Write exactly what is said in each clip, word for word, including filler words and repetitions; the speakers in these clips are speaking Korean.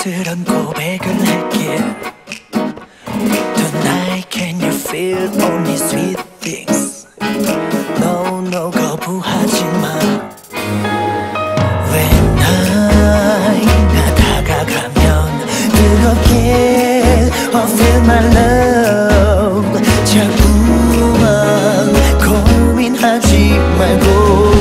조심스런 고백을 할게. Tonight can you feel only sweet things? No no 거부하지 마. When I 나 다가가면 뜨겁게 oh feel my love. 자꾸만 고민하지 말고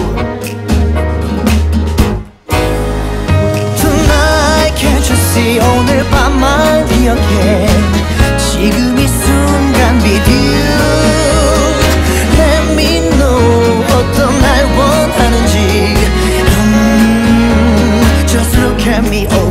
오늘 밤만 기억해. 지금 이 순간 with you. Let me know 어떤 날 원하는지. 음, Just look at me.